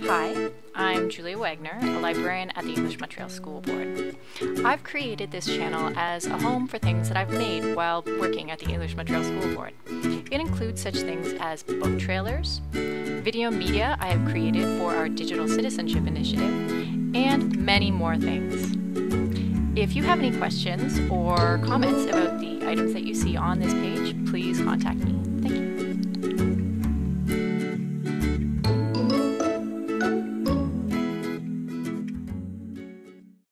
Hi, I'm Julia Wagner, a librarian at the English Montreal School Board. I've created this channel as a home for things that I've made while working at the English Montreal School Board. It includes such things as book trailers, video media I have created for our Digital Citizenship Initiative, and many more things. If you have any questions or comments about the items that you see on this page, please contact me. Thank you.